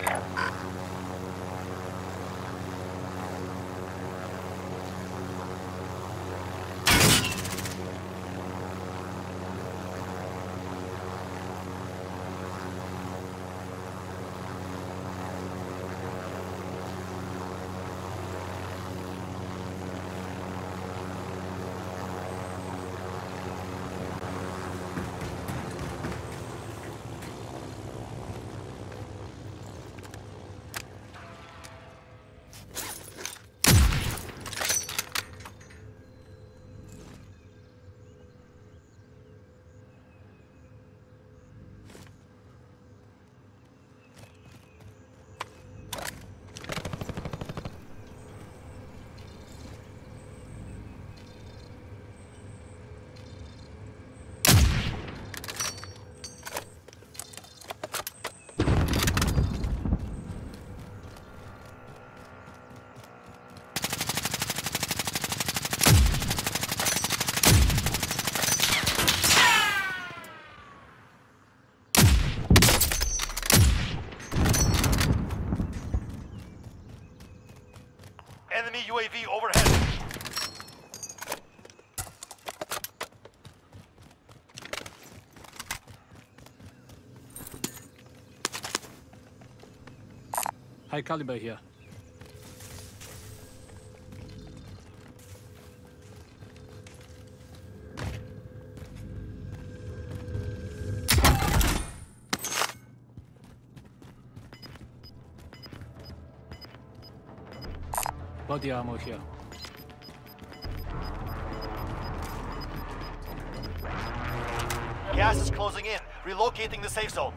Enemy UAV overhead. High caliber here. Body armor here. Gas is closing in. Relocating the safe zone.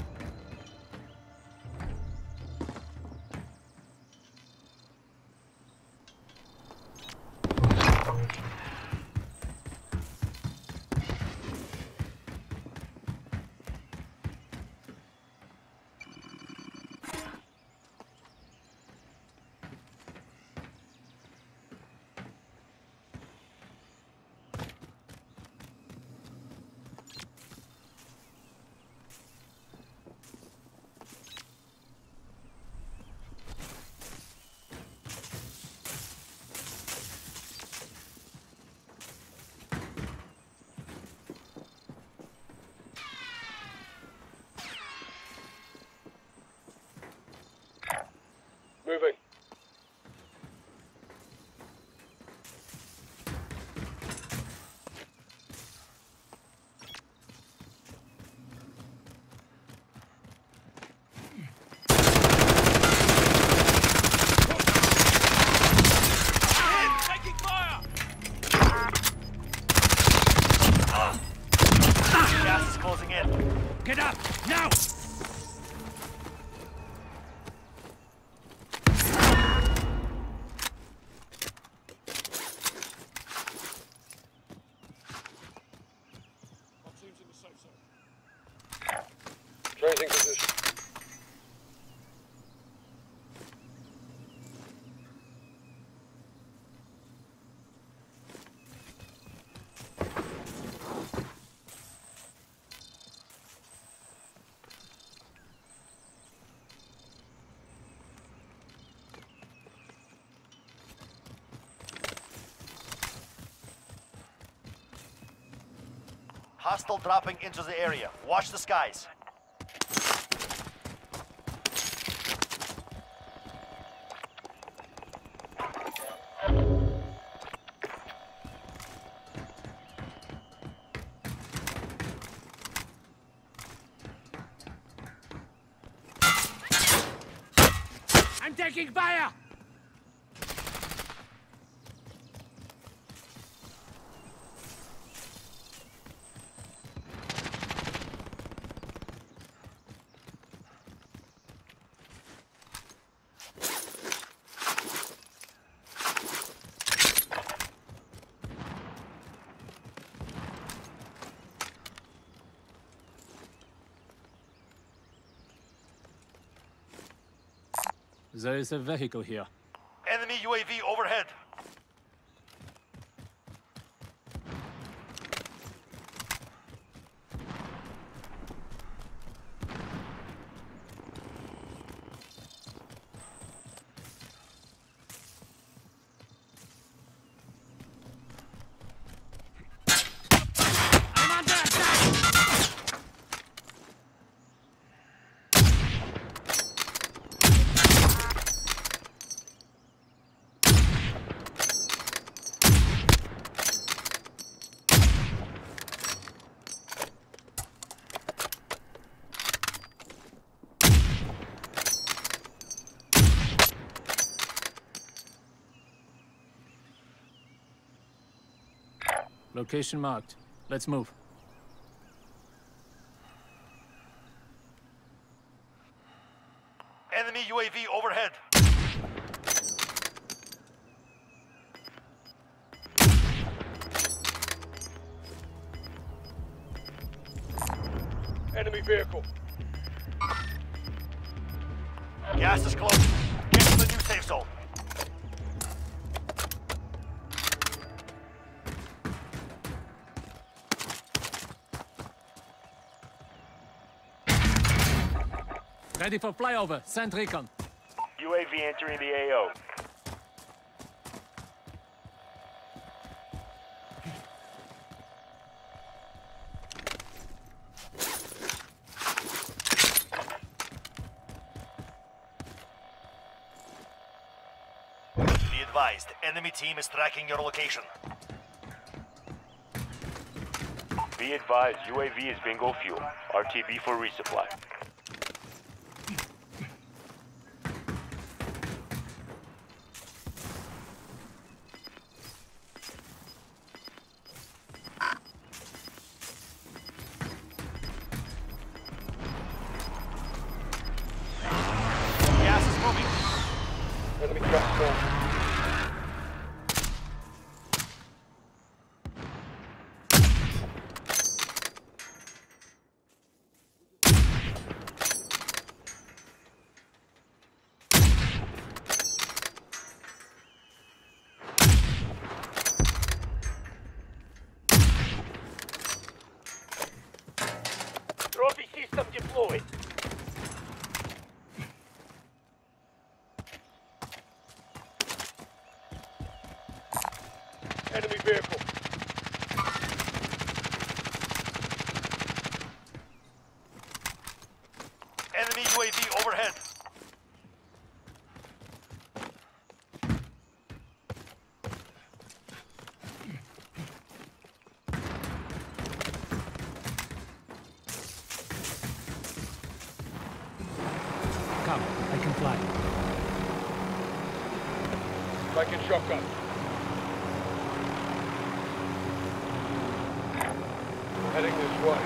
Moving. Taking fire! Gas is closing in. Get up now! Changing position. Hostile dropping into the area. Watch the skies. I'm taking fire! There is a vehicle here. Enemy UAV overhead. Location marked. Let's move. Enemy UAV overhead. Enemy vehicle. Gas is closing. Get to the new safe zone. Ready for flyover. Send recon. UAV entering the AO. Be advised, enemy team is tracking your location. Be advised, UAV is bingo fuel. RTB for resupply. Gas is moving. Enemy trap small. Trophy system deployed. Enemy vehicle. Enemy UAV overhead. Come, I can fly. Taking shotgun. Heading this way.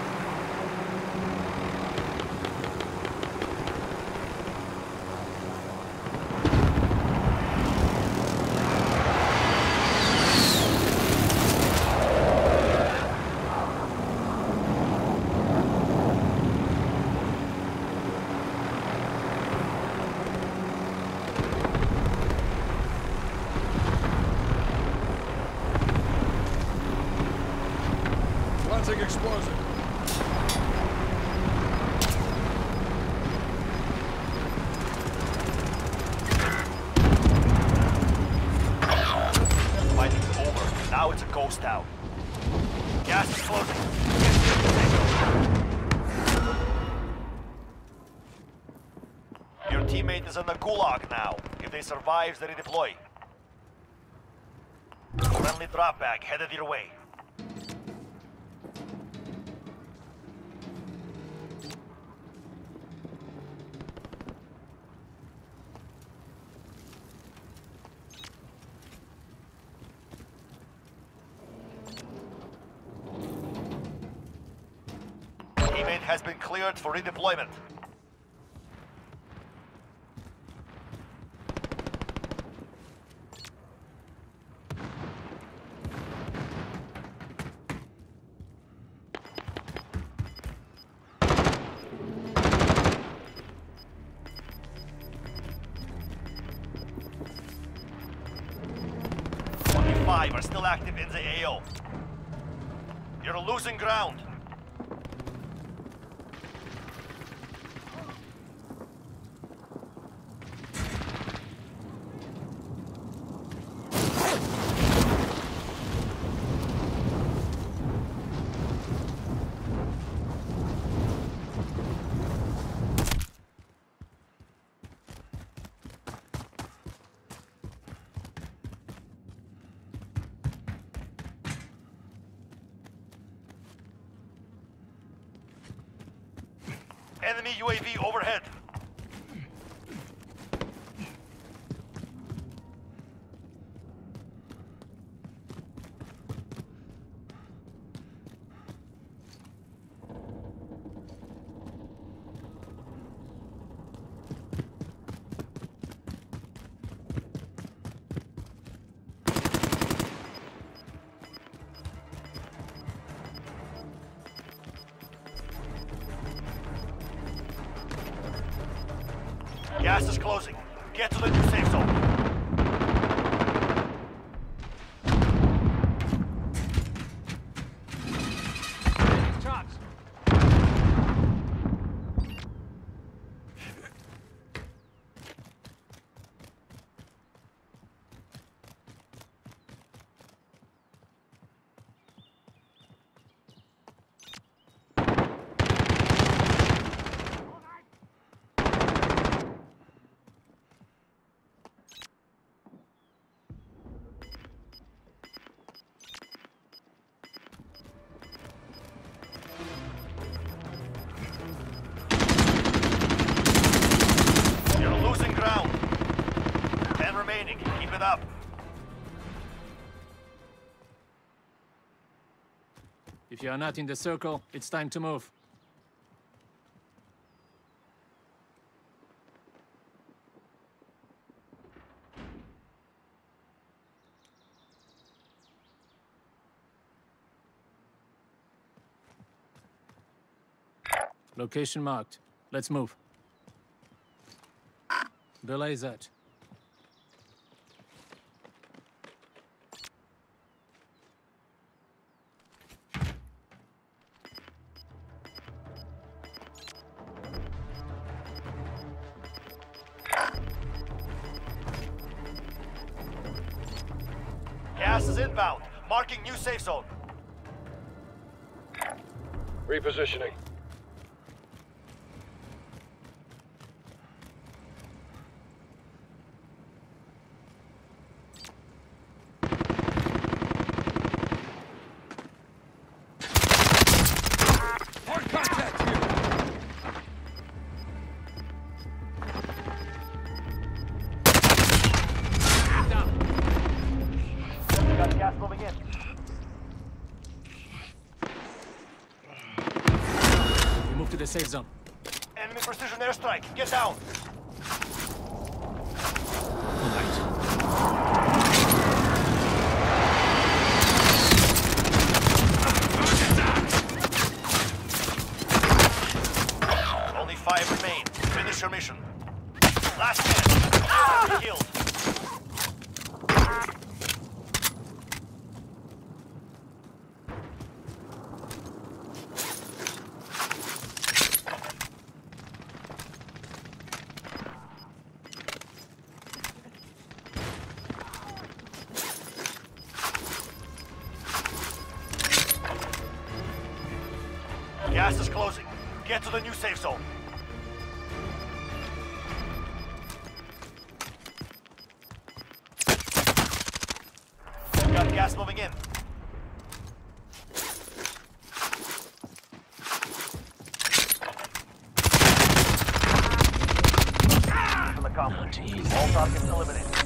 Planting explosive. Fighting's over. Now it's a ghost town. Gas is closing. Get to the safe zone. Your teammate is in the gulag now. If they survive, they redeploy. Friendly drop bag headed your way. Teammate has been cleared for redeployment. Only 5 are still active in the AO. You're losing ground. Enemy UAV overhead. Gas is closing. Get to the new safe zone. Keep it up. If you are not in the circle, it's time to move. Location marked. Let's move. Belay that. Gas is inbound. Marking new safe zone. Repositioning. Hard contact here. Got gas moving in. We move to the safe zone. Enemy precision airstrike. Get down. Only 5 remain. Finish your mission. Last man. Killed. Gas is closing. Get to the new safe zone. Got gas moving in. Mission accomplished. All targets eliminated.